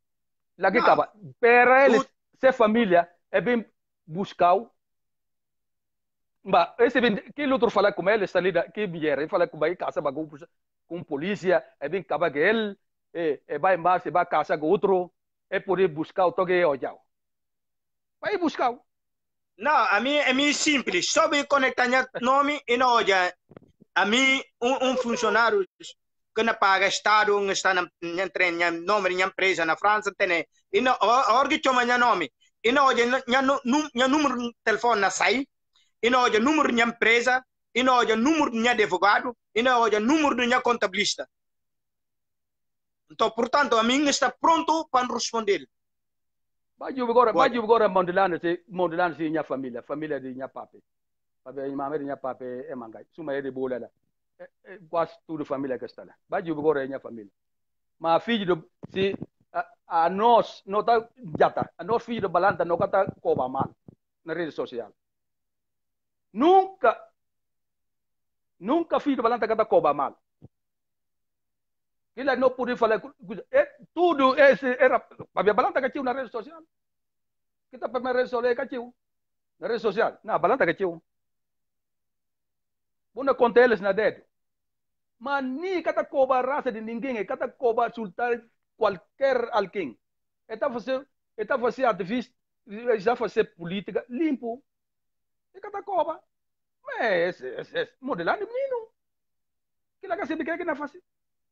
Lá que acaba. Para eles ser família é bem buscar Mas esse que o outro fala com ele, está ali, que mulher, fala com ele, casa com com polícia, é bem acaba que ele, é vai mais, vai casa com outro, é por ir buscar o toque o já. Vai buscar. Não, a mim é muito simples, só me conectar nome e não olha. A mim um, um funcionário que não paga estado, um está na na nome da empresa na França tem, e não orgue chama minha nome, e não olha minha número de telefone na sai. E não olha número de empresa, e não olha número de advogado, e não olha número de contabilista. Então, portanto, a mim está pronto para responder. Vai agora, vai agora mondelando se mondelando se minha família, família de minha papi. Papi, minha mãe de minha papi é mangai. Suma é de bola lá. Quase tudo família que está lá. Vai agora minha família. Mas filho se a, a nós não tá já tá. A nós filho de balanta não tá cobra mal na rede social. Nunca, nunca fiz de balança que cobra mal. Ele não podia falar, é, tudo esse era, para balança que tinha na rede social. Que tá para a rede social que tinha na rede social, na balança que tinha. Bunda conta eles na dedo. Mas nem que tá cobra raça de ninguém, que tá cobra sultar qualquer alguém. Está fazer, está fazer ativista, já fazer política limpo. E que tá cobra. Mas é, é, é modelando menino. Que lá que você quer que não faça.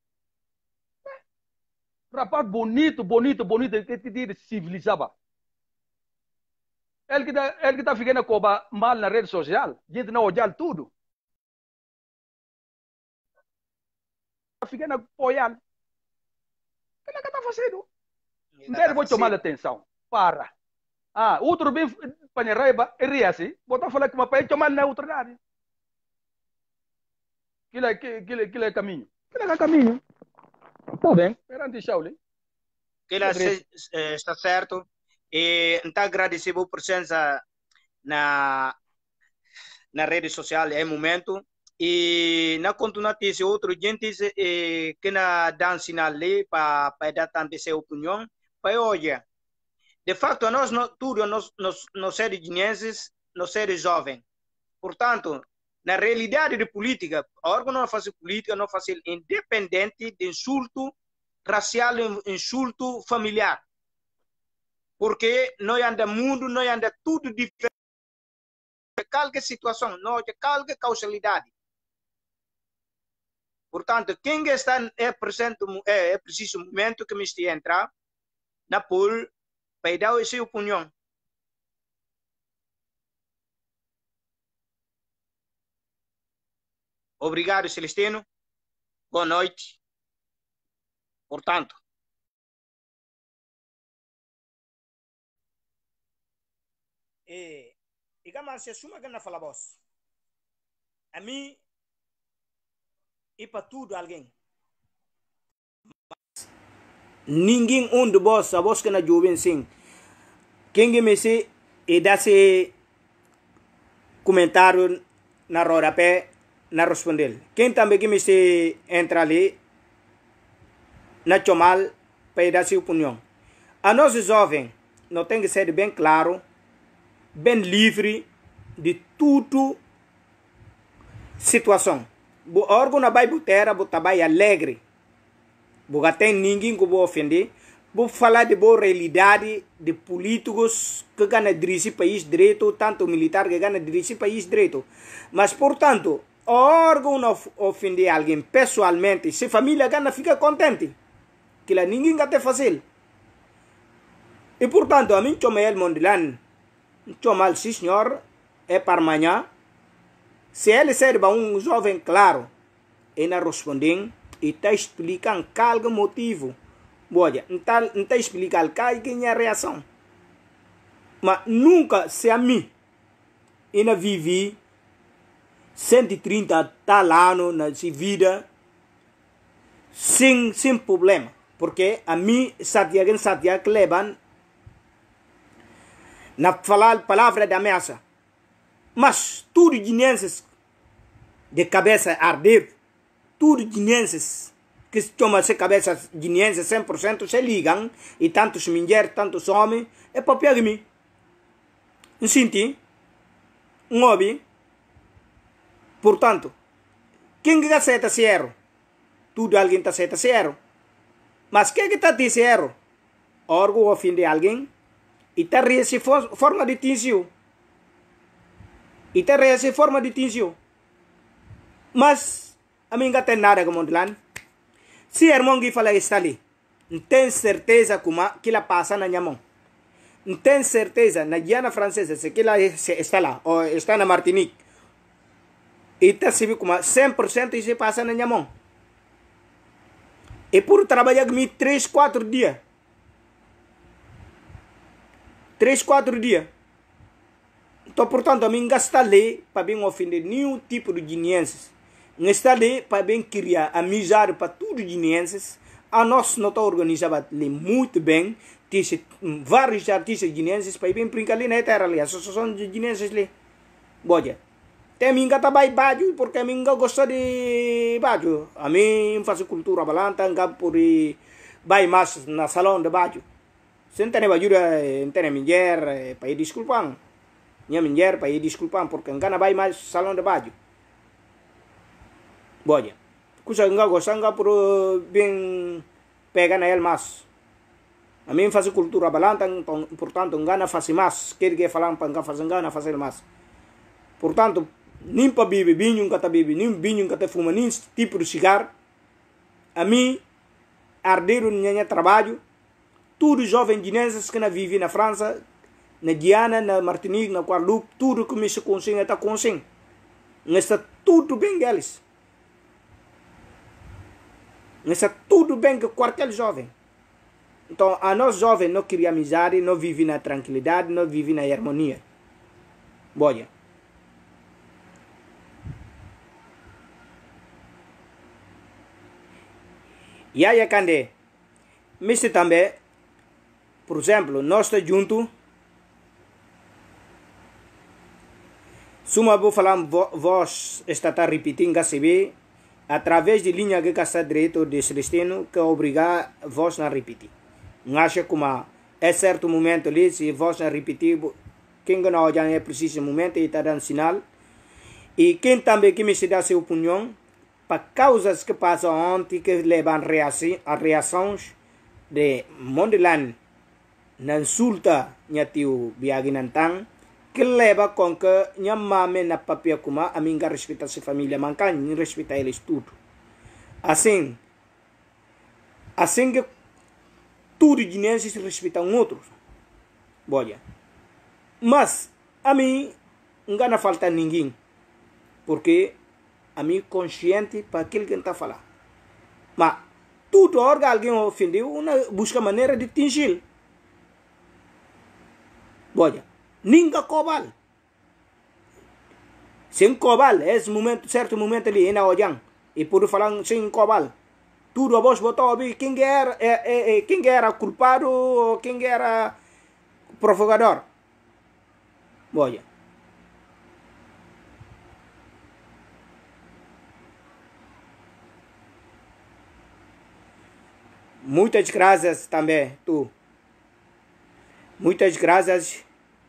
Rapaz bonito, bonito, bonito, que te diz civilizava. Ele que tá, ele que tá ficando cobra mal na rede social, gente não olhar tudo. Tá ficando apoiar. Que lá que tá fazendo? Não vou tomar atenção. Para. Ah, outro bem panheraiba, e ria assim, botar falar que uma pai tomar neutralidade. Aquilo é, aquilo, aquilo é caminho. Aquilo é caminho. Está bem. Perante Shaolin. Aquilo é, está certo. E então agradecer a presença na, na rede social em momento. E na continuação, outro gente eh, que na dá sinal ali para dar também sua opinião. Para hoje, de fato, nós não, tudo, nós, nós, nós seres guineenses, nós seres jovens. Portanto, na realidade de política, a órgão não faz política, não faz independente de insulto racial, insulto familiar. Porque nós anda mundo, nós anda tudo diferente. Qualquer situação, não de qualquer causalidade. Portanto, quem está é presente, é, é preciso momento que me esteja entrar na pool para dar a sua opinião. Obrigado, Celestino. Boa noite. Portanto, e e como se assuma que não fala voz. A mim e para tudo alguém. Ninguém um de vós, a voz que na jovem sim. Quem me se e dá se comentário na rodapé na responder. Quem também que me se entra ali na chomal para dar sua opinião. A nós jovens não tem que ser bem claro, bem livre de tudo situação. O órgão na vai botar, botar vai alegre. Porque tem ninguém que vou ofender. Vou falar de boa realidade de políticos que ganham dirigir país direito, tanto militar que ganham dirigir país direito. Mas, portanto, o órgão não ofender alguém pessoalmente, se a família ganha, fica contente. Que lá ninguém vai fazer. E, portanto, a mim, chama ele Mondilan, chama ele, sim, senhor, é para amanhã. Se ele serve um jovem claro, ele não responde e está explicando qual motivo. Olha, não está explicando qual é a reação. Mas nunca, se a mim, eu vivi cento e trinta anos na vida sem, sem problema. Porque a mim, Santiago, Santiago, levam na falar palavra de ameaça. Mas tudo guineenses de cabeça arder, tudo guineenses que tomam essa cabeça guineenses cem por cento se ligam, e tantos mulheres, tantos homens, é para pegar mim. Não senti? Um hobby? Portanto, quem que aceita esse erro? Tudo alguém está aceita esse erro. Mas quem que está desse erro? Órgão ofende alguém e está essa forma de tensão. E está essa forma de tensão. Mas, a mim não tem nada como lá. Se o irmão que fala está ali, não tem certeza como que ela passa na minha mão. Não tem certeza na Guiana Francesa se que ela está lá, ou está na Martinique. E está se como cem por cento isso passa na minha mão. E por trabalhar comigo três, quatro dias. três, quatro dias. Então, portanto, a mim não está ali para bem ofender nenhum tipo de guineenses. Não está ali para bem criar amizade para todos os guineenses. A nós não está organizado muito bem. Tem vários artistas guineenses para bem brincar ali na terra ali. A associação de guineenses ali. Boa. Tem mim que está bem baixo, porque a mim gosta de baixo. A mim faço cultura balanta, não por vai mais na salão de baixo. Se não tem ajuda, não tem mulher, para ir desculpar. Minha mulher para ir desculpar, porque não vai mais salão de baixo. Boa. Coisa que não gosta, não por bem pegar na ele mais. A mim faço cultura balanta, portanto, não faço mais. Quer que falar para não fazer, não fazer mais. Portanto, nem para beber vinho, nunca está bebendo, nem vinho, nunca está fumando, nem tipo de cigarro. A mim, ardeiro no trabalho, todos os jovens guineenses que não vivem na França, na Guiana, na Martinique, na Guadeloupe, tudo que me se consegue está conseguindo. Está tudo bem deles. Está tudo bem com qualquer jovem. Então, a nós jovens não queremos amizade, não vivem na tranquilidade, não vivem na harmonia. Boa. E aí, Candé, mas também, por exemplo, nós estamos juntos, se uma vou falar, vós está a repetindo, receber, através de linha que está direito de Celestino, que obriga vós a repetir. Não acha como é certo momento ali, se vós não repetir, quem não olha é preciso momento e está dando sinal. E quem também que me se dá sua opinião, para causas que passam ontem, que levam a reações de Mondelan, na insulta nha tio Biaginantang, que leva com que nha mame na papel como a mim respeita sua família, manca nem respeita eles tudo. Assim, assim que tudo guineenses respeitam outros. Boa. Mas, a mim, não falta ninguém. Porque a mim consciente para aquilo que está falando. Mas, tudo hora que alguém ofendeu, uma busca maneira de atingir. Boa. Ninguém cobal. Sem cobal, esse momento, certo momento ali, na olhando. E por falar sem cobal. Tudo a voz botou a ver quem era, é, é, é, quem era culpado ou quem era provocador. Boa. Muitas graças também, tu. Muitas graças.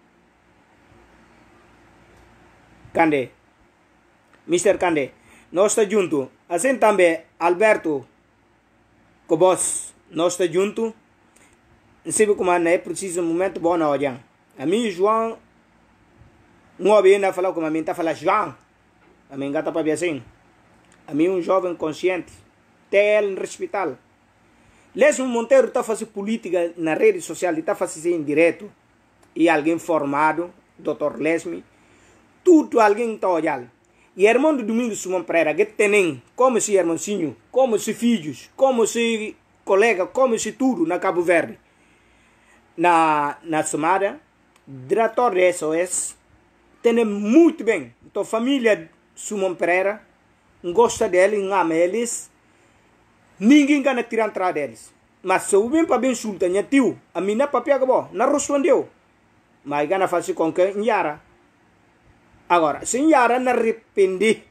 Candé. mister Candé. Nós estamos juntos. Assim também, Alberto. Com vós, nós estamos juntos. Não sei como é preciso um momento bom na olhar. A mim, João, não ouvi ainda falar como a mim está falando, João. A mim está para ver assim. A mim, um jovem consciente, tem respeitar. Lesmo Monteiro está fazendo política na rede social, está fazendo em direto. E alguém formado, doutor Lesme, tudo alguém está olhando. E irmão do Domingos Simão Pereira, que tem como se irmãozinho, como se filhos, como se colega, como se tudo na Cabo Verde. Na, na Somada, diretor de S O S, tem muito bem. Então, família Simão Pereira, gosta dele, ama eles, ninguém gana tirar atrás deles. Mas se eu vim para bem insulta, minha tio, a minha papia acabou, não respondeu. Mas gana fazer com que Nhara. Agora, se Nhara não arrepender,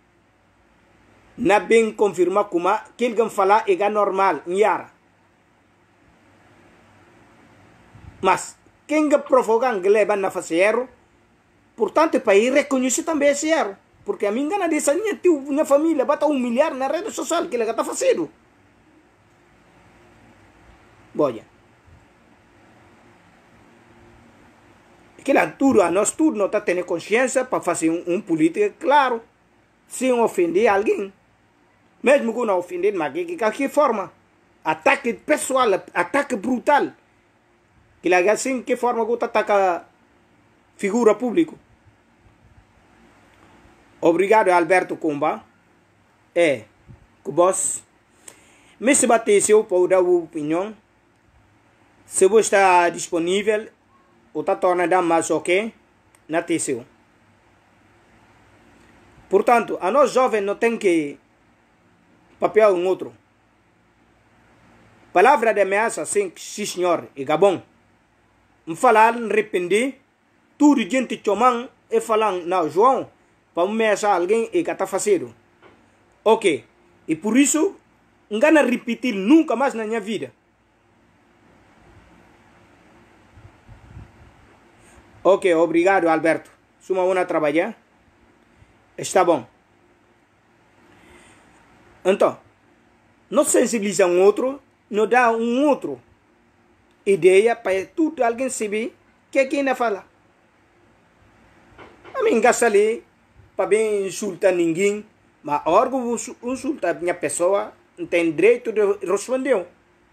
não bem confirmar como aquele que falar é normal, Nhara. Mas, quem que provoca que leva na fazer erro, portanto, para ir reconhecer também esse erro. Porque a mim engana dessa minha tio, minha família, bata humilhar na rede social, que ele está fazendo. Boia. Aquela tudo, a nós tudo não está tendo consciência para fazer um, um política claro, sem ofender alguém. Mesmo que não ofender, mas de qualquer forma. Ataque pessoal, ataque brutal. Que lá assim, que forma que ataca figura pública. Obrigado, Alberto Kumba. É, que vos me se bateu para dar a opinião. Se você está disponível, ou está tornando mais ok, na T C U. Portanto, a nós jovens não tem que papel um outro. Palavra de ameaça, sim, sim senhor, e Gabon. Me falar, me arrepender, tudo gente chamando e falando, não, João, para ameaçar alguém e que está fazendo. Ok, e por isso, não vou repetir nunca mais na minha vida. Ok, obrigado, Alberto. Suma uma trabalhar. Está bom. Então, não sensibiliza um outro, não dá um outro ideia para tudo alguém saber que é quem ainda fala. A mim gasta ali para bem insultar ninguém, mas a hora que insulta a minha pessoa, não tem direito de responder.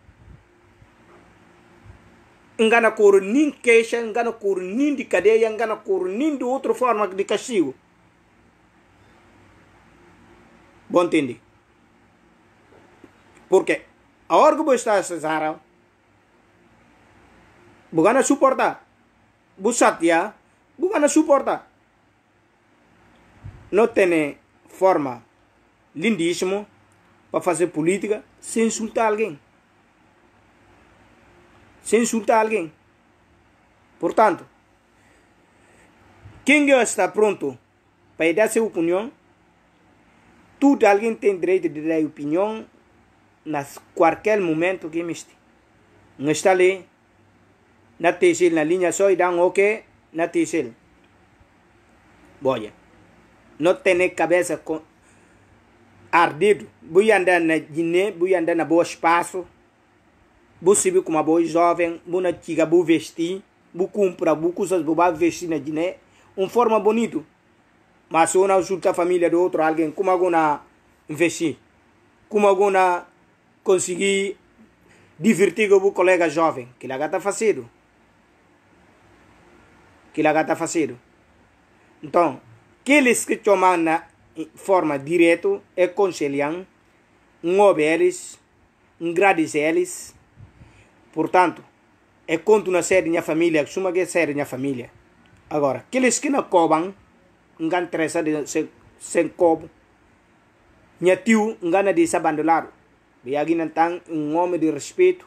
Engana cor nem queixa, engana cor nem de cadeia, engana cor nem de outra forma de castigo. Bom entende? Porque a hora que você está a Cesara, você não suporta. Você chateia, você não suporta. Não tem forma lindíssima para fazer política sem insultar alguém. Sem insultar alguém. Portanto, quem está pronto para dar sua opinião, todo alguém tem direito de dar opinião nas qualquer momento que existe. Não está ali na T C L, na linha só e dá um ok na T C L. Boia. Não tem cabeça com ardido. Vou andar na Guiné, vou andar na boa espaço. Vou subir com uma boa jovem, vou na tiga, vou vestir, vou comprar, vou coisas, vou vestir na Guiné. Uma forma bonito. Mas se eu não ajuda a família de outro alguém, como alguma investir? Como alguma conseguir divertir com o colega jovem? Que lá está fazendo. Que lá está fazendo. Então, aqueles que chamam na forma direta é conselham, um obelis, um agradecer-lhes. Portanto, é conto na série minha família, que suma que é série minha família. Agora, aqueles que não cobram, não interessa de ser sem cobo. Minha tio, não gana de se abandonar. E aqui não tem um homem de respeito,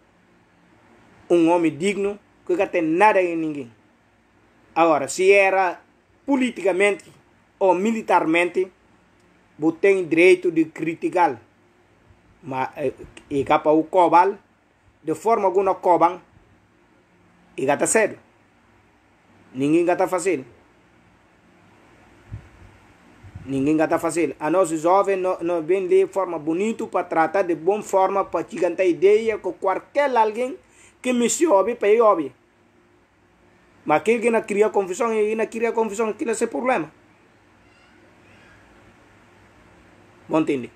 um homem digno, que não tem nada em ninguém. Agora, se era politicamente ou militarmente, você tem direito de criticar. Mas, e capa o cobal, de forma alguma cobam, e gata cedo. Ninguém gata fazendo. Ninguém gata fazendo. A nós jovens não, não vem de forma bonita para tratar de boa forma para te cantar ideia com qualquer alguém que me se ouve para ir ouvir. Mas aquele que não cria confusão e não cria confusão, aquilo é esse problema. Bom entender?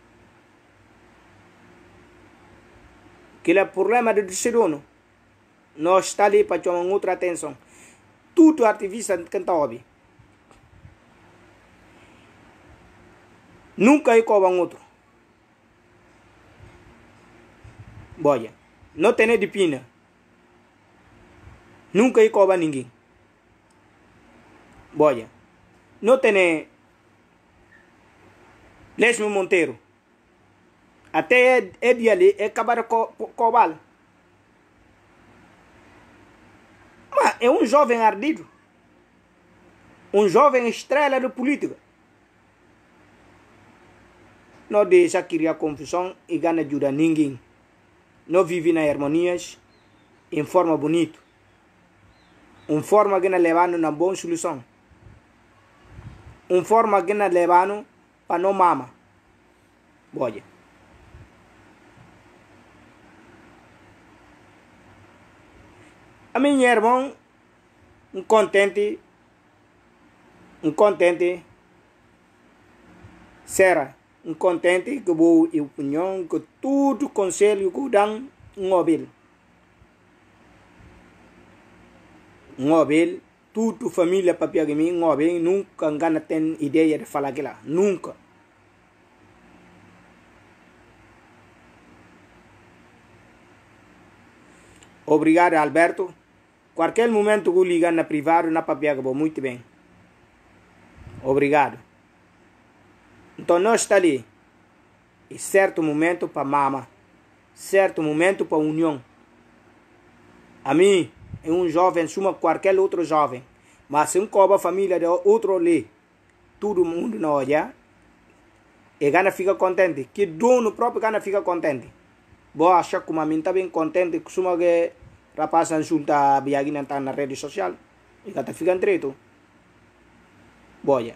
Aquele é o problema do ser humano. Não está ali para chamar outra atenção. Tudo ativista que está ouvindo. Nunca é como um outro. Boia. Não tem de pina. Nunca é como ninguém. Boia. Não tem Lesmo Monteiro. Até é, é de ali, é acabar com cobal. Mas é um jovem ardido. Um jovem estrela de política. Não deixa criar confusão e ganha ajuda a ninguém. Não vive nas harmonias em forma bonita. Uma forma que não levando uma boa solução. uma forma que nós levamos para não mama. Boia. A minha irmã, um contente, um contente, será, um contente que vou e opinião que tudo conselho que dão um móvel. Um móvel, tudo família para pegar mim, um móvel, nunca engana tem ideia de falar aquilo, nunca. Obrigado, Alberto. Qualquer momento que eu ligar na privado, na papel, vou muito bem. Obrigado. Então, nós está ali. E certo momento para mama. Certo momento para união. A mim, é um jovem, suma qualquer outro jovem. Mas se um coba a família de outro ali, todo mundo não olha, e gana fica contente. Que dono próprio gana fica contente. Vou achar que a mim está bem contente, que suma que rapaz insulta a biagina na rede social. E gata fica entreto. Boia.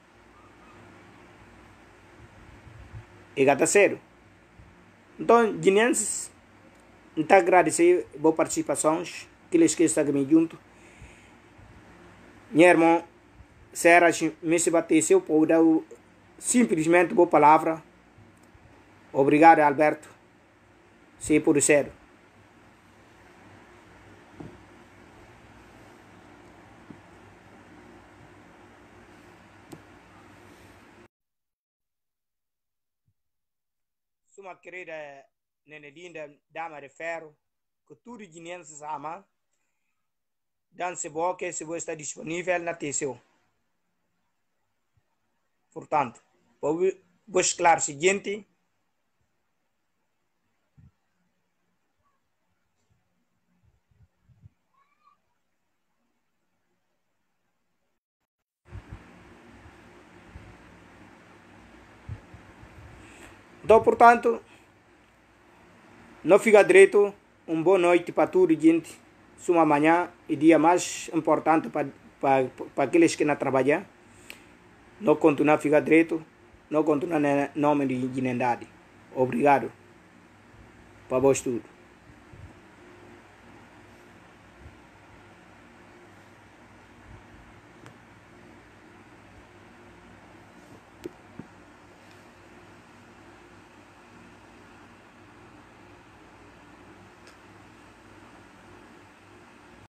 E gata sério. Então, guineenses, muito agradecer a boa participação, que eles que estão comigo junto. Minha irmã, será que me se bateu por dar simplesmente boa palavra. Obrigado, Alberto. Se por ser. Suma querida nene linda dama de ferro, que tudo guineenses ama, dan se boa se você está disponível na T C O. Portanto, vou esclarecer o seguinte. Então, portanto, não fica direito. Uma boa noite para tudo, gente. Suma amanhã e dia mais importante para, para, para aqueles que não trabalham. Não continuar a ficar direito. Não continuar em nome de Guinendade. Obrigado. Para vós tudo.